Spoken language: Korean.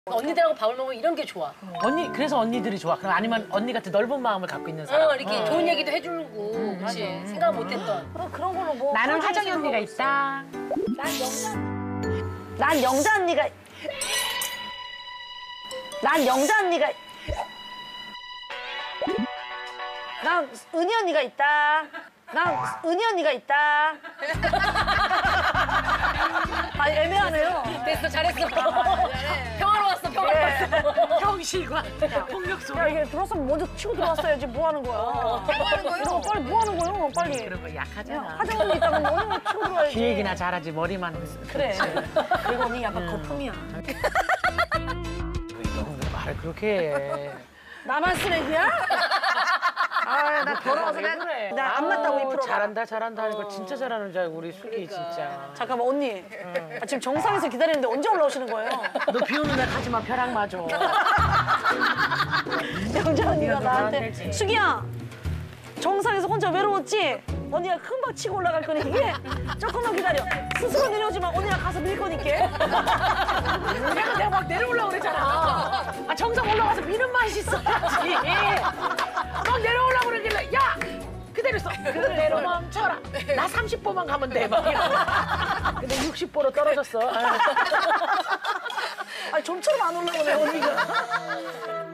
언니들하고 밥을 먹으면 이런 게 좋아. 언니 그래서 언니들이 좋아. 그럼 아니면 언니 같은 넓은 마음을 갖고 있는 사람. 이렇게 좋은 얘기도 해주고, 그렇지. 생각 못했던. 그런 걸로 뭐. 나는 화정이 언니가 있다. 난 영자 언니가. 난 영자 언니가. 난 은희 언니가 있다. 난 은희 언니가 있다. 아, 애매하네요. 됐어, 잘했어. 평화로웠어, 평화로웠어. 형식과 폭력소. 야, 이게 들어왔으면 먼저 치고 들어왔어야지. 뭐 하는 거야? 뭐 하는 거예요? 이거 빨리 뭐 하는 거예요? 빨리. 그런 거 약하잖아. 화장 언니 있다면 언니 치고 들어와야지. 기획이나 잘하지 머리만. 그래. 그리고 언니 약간 거품이야. 왜 말을 그렇게 해. 나만 쓰레기야? 아, 나 더러워서 왜 그래? 나 안 맞다고 이 프로가. 잘한다 잘한다 하니까 진짜 잘하는 줄 알고 우리 숙이 진짜. 잠깐만 언니. 아, 지금 정상에서 기다리는데 언제 올라오시는 거예요? 너 비 오는 날 가지마 벼락 맞아. 영자 언니가 나한테 되지. 수기야 정상에서 혼자 외로웠지? 언니가 금방 치고 올라갈 거니 이게 조금만 기다려. 스스로 내려오지만 언니가 가서 밀 거니까. 내가 막 내려오려고 그랬잖아. 아 정상 올라가서 미는 맛이 있어야지. 막 내려오려고 그러길래 야 그대로 있어. 그대로 멈춰라. 나 30보만 가면 돼. 막 이러고. 근데 60보로 떨어졌어. 아, 좀처럼 안 올라오네 언니가.